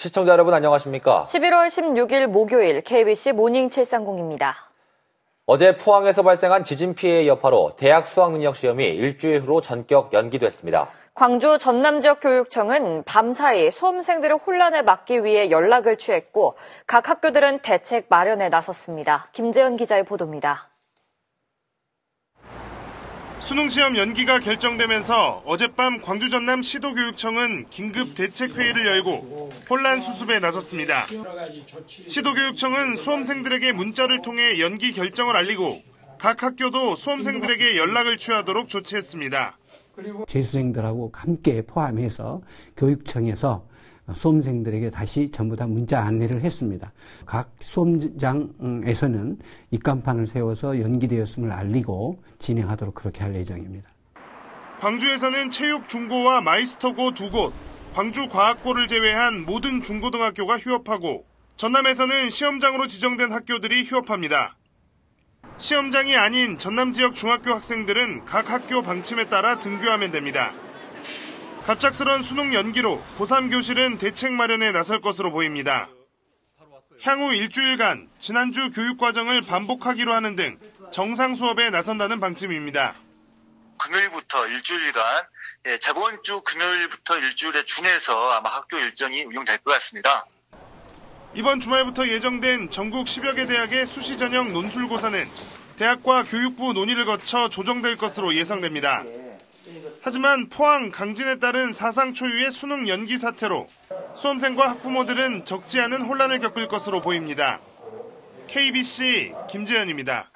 시청자 여러분 안녕하십니까? 11월 16일 목요일 KBC 모닝 730입니다. 어제 포항에서 발생한 지진 피해의 여파로 대학 수학능력 시험이 일주일 후로 전격 연기됐습니다. 광주 전남지역교육청은 밤사이 수험생들의 혼란을 막기 위해 연락을 취했고 각 학교들은 대책 마련에 나섰습니다. 김재현 기자의 보도입니다. 수능시험 연기가 결정되면서 어젯밤 광주 전남 시도교육청은 긴급 대책회의를 열고 혼란 수습에 나섰습니다. 시도교육청은 수험생들에게 문자를 통해 연기 결정을 알리고 각 학교도 수험생들에게 연락을 취하도록 조치했습니다. 재수생들하고 함께 포함해서 교육청에서 수험생들에게 다시 전부 다 문자 안내를 했습니다. 각 수험장에서는 입간판을 세워서 연기되었음을 알리고 진행하도록 그렇게 할 예정입니다. 광주에서는 체육중고와 마이스터고 2곳, 광주과학고를 제외한 모든 중고등학교가 휴업하고 전남에서는 시험장으로 지정된 학교들이 휴업합니다. 시험장이 아닌 전남 지역 중학교 학생들은 각 학교 방침에 따라 등교하면 됩니다. 갑작스런 수능 연기로 고3 교실은 대책 마련에 나설 것으로 보입니다. 향후 일주일간 지난주 교육과정을 반복하기로 하는 등 정상 수업에 나선다는 방침입니다. 금요일부터 일주일간, 저번 주 금요일부터 일주일에 준해서 아마 학교 일정이 운영될 것 같습니다. 이번 주말부터 예정된 전국 10여 개 대학의 수시 전형 논술고사는 대학과 교육부 논의를 거쳐 조정될 것으로 예상됩니다. 하지만 포항, 강진에 따른 사상 초유의 수능 연기 사태로 수험생과 학부모들은 적지 않은 혼란을 겪을 것으로 보입니다. KBC 김재현입니다.